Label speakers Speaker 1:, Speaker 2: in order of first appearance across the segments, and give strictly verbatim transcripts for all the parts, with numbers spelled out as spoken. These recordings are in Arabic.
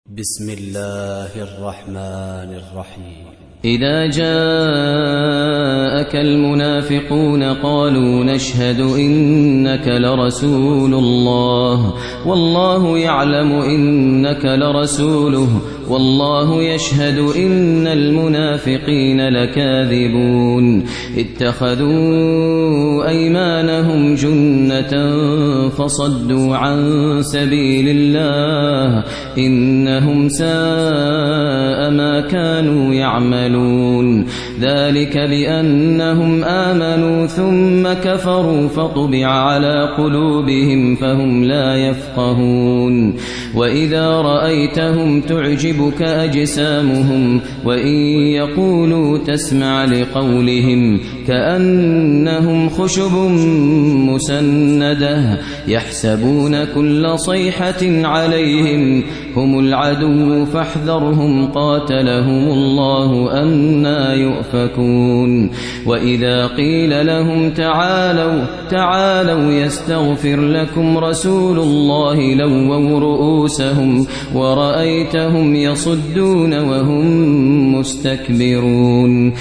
Speaker 1: بسم الله الرحمن الرحيم.
Speaker 2: إذا جاءك المنافقون قالوا نشهد إنك لرسول الله والله يعلم إنك لرسوله والله يشهد إن المنافقين لكاذبون اتخذوا أيمانهم جنة فصدوا عن سبيل الله إنهم ساء ما كانوا يعملون ذلك بأنهم آمنوا ثم كفروا فطبع على قلوبهم فهم لا يفقهون وإذا رأيتهم تعجبك أجسامهم وإن يقولوا تسمع لقولهم كأنهم خشب مسندة يحسبون كل صيحة عليهم هم العدو فاحذرهم قاتلهم الله أنى يؤفكون وإذا قيل لهم تعالوا تعالوا يستغفر لكم رسول الله لووا رؤوسهم ورأيتهم يصدون وهم مستكبرون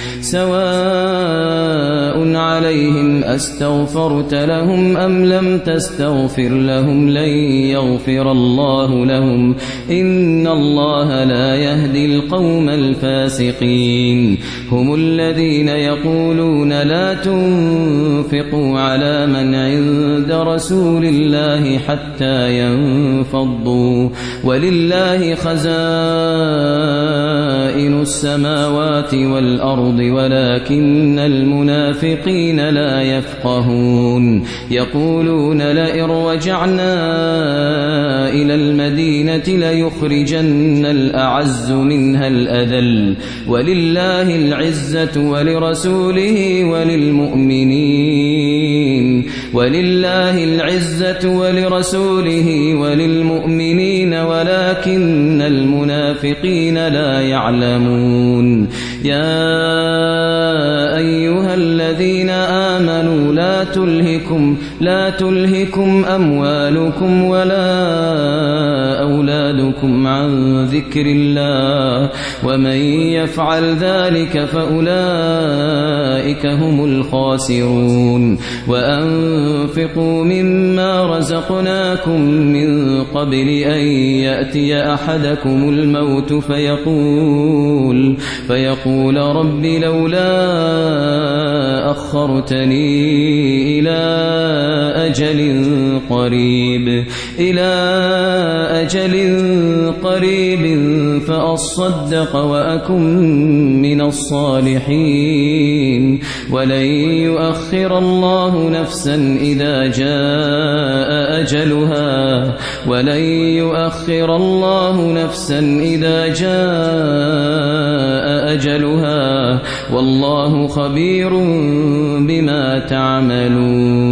Speaker 2: سواء عليهم أستغفرت لهم أم لم تستغفر لهم لن يغفر الله لهم إن الله لا يهدي القوم الفاسقين هم الذين يقولون لا تنفقوا على من عند رسول الله حتى ينفضوا ولله خزائن السماوات والأرض ولكن المنافقين لا يفقهون يقولون لئن رجعنا إلى المدينة ليخرجن الأعز منها الأذل ولله العزة ولرسوله وللمؤمنين ولله العزة ولرسوله وللمؤمنين ولكن المنافقين لا يعلمون يا أيها الذين آمنوا لا تلهكم لا تلهكم أموالكم ولا أولادكم عن ذكر الله ومن يفعل ذلك فأولئك هم الخاسرون وأنفقوا مما رزقناكم من قبل أن يأتي أحدكم الموت فيقول فيقول رب لولا أخرتني إلى أجل قريب إلى أجل قريب فأصدق وأكن من الصالحين ولن يؤخر الله نفسا إذا جاء أجلها ولن يؤخر الله نفسا إذا جاء أجلها والله خبير بما تعملون.